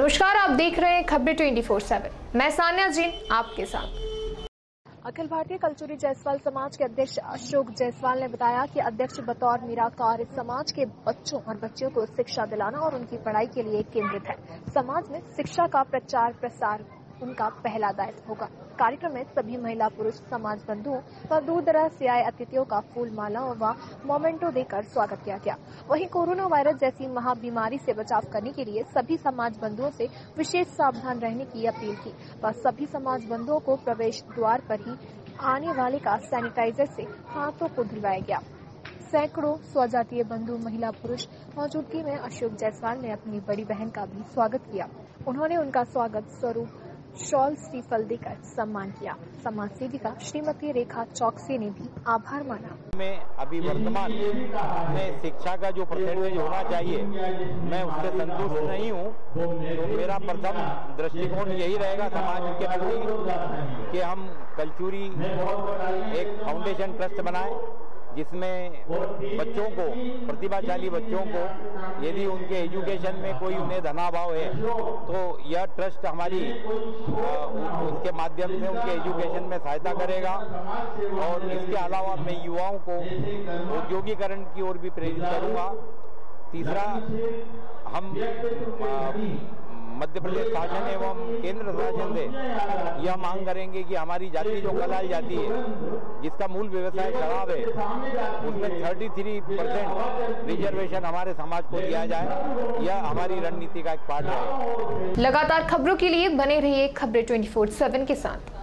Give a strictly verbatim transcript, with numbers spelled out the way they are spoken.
नमस्कार, आप देख रहे हैं खबरें ट्वेंटी फोर सेवन। मैं सान्या जी आपके साथ। अखिल भारतीय कलचुरी जायसवाल समाज के अध्यक्ष अशोक जायसवाल ने बताया कि अध्यक्ष बतौर निराकार इस समाज के बच्चों और बच्चियों को शिक्षा दिलाना और उनकी पढ़ाई के लिए केंद्रित है। समाज में शिक्षा का प्रचार प्रसार उनका पहला दायित्व होगा। कार्यक्रम में सभी महिला पुरुष समाज बंधुओं व दूर दराज से आए अतिथियों का फूल माला व मोमेंटो देकर स्वागत किया गया। वहीं कोरोना वायरस जैसी महाबीमारी से बचाव करने के लिए सभी समाज बंधुओं से विशेष सावधान रहने की अपील की व सभी समाज बंधुओं को प्रवेश द्वार पर ही आने वाले का सैनिटाइजर से हाथों को धुलवाया गया। सैकड़ों स्वजातीय बंधु महिला पुरुष मौजूदगी में अशोक जायसवाल ने अपनी बड़ी बहन का भी स्वागत किया। उन्होंने उनका स्वागत स्वरूप शॉल श्रीफल देकर सम्मान किया। समाज सेविका श्रीमती रेखा चौकसी ने भी आभार माना। में अभी वर्तमान में शिक्षा का जो परसेंटेज होना चाहिए, मैं उससे संतुष्ट नहीं हूँ। तो मेरा प्रथम दृष्टिकोण यही रहेगा समाज के प्रति कि हम कलचुरी एक फाउंडेशन ट्रस्ट बनाएं, जिसमें बच्चों को, प्रतिभाशाली बच्चों को, यदि उनके एजुकेशन में कोई उन्हें धनाभाव है तो यह ट्रस्ट हमारी उसके माध्यम से उनके एजुकेशन में सहायता करेगा। और इसके अलावा मैं युवाओं को औद्योगिकरण की ओर भी प्रेरित करूंगा। तीसरा, हम मध्य प्रदेश शासन एवं केंद्र शासन से यह मांग करेंगे कि हमारी जाति जो कलाई जाती है, जिसका मूल व्यवसाय शराब है, उसमें तैंतीस परसेंट रिजर्वेशन हमारे समाज को दिया जाए। यह हमारी रणनीति का एक पार्ट है। लगातार खबरों के लिए बने रहिए खबरें ट्वेंटी फोर सेवन के साथ।